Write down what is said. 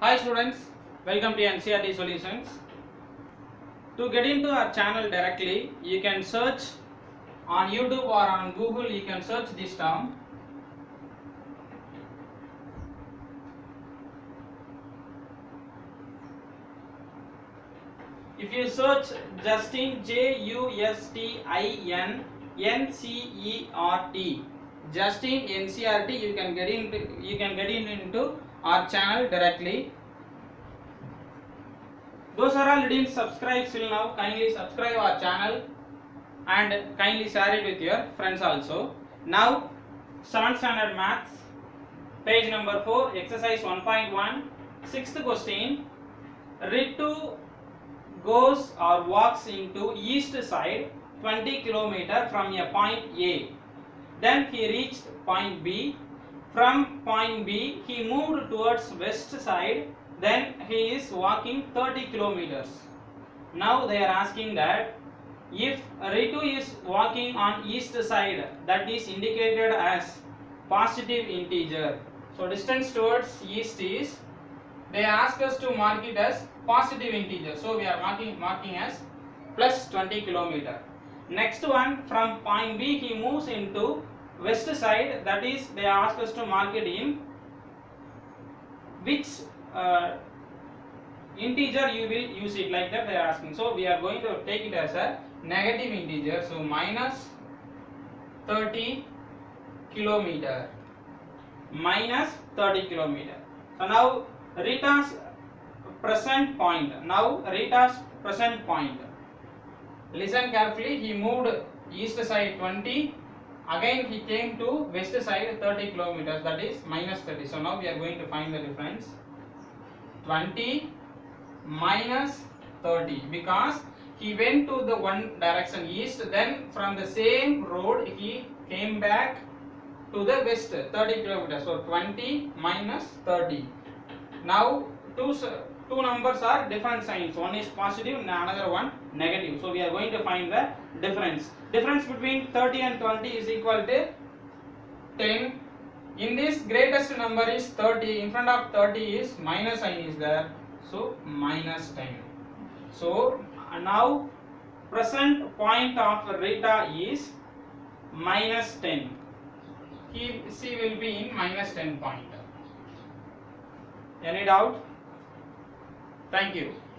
Hi students, welcome to NCERT Solutions. To get into our channel directly, you can search on YouTube or on Google, you can search this term. If you search Justin Justin NCERT, Justin NCERT, you can get into our channel directly. Those are all who didn't subscribe till now, kindly subscribe our channel and kindly share it with your friends also. Now 7th standard maths, page number 4, exercise 1.1, 6th question. Ritu goes or walks into east side 20 km from a point A. Then he reached point B. From point B he moved towards west side. Then he is walking 30 kilometers. Now they are asking that if Ritu is walking on east side, that is indicated as positive integer. So distance towards east is, they ask us to mark it as positive integer. So we are marking as plus 20 kilometer. Next one, from point B he moves into west side, that is they ask us to mark it in which integer you will use it, like that they are asking. So we are going to take it as a negative integer. So minus 30 kilometer. Minus 30 kilometer. So now Rita's present point. Now Rita's present point. Listen carefully. He moved east side 20. Again he came to west side 30 kilometers. That is minus 30. So now we are going to find the difference. 20 minus 30, because he went to the one direction east, then from the same road he came back to the west 30 kilometers. So 20 minus 30. Now two numbers are different signs. One is positive and another one negative. So we are going to find the difference. Difference between 30 and 20 is equal to 10. In this, greatest number is 30. In front of 30 is minus sign is there. So minus 10. So now present point of Rita is minus 10. She will be in minus 10 point. Any doubt? Thank you.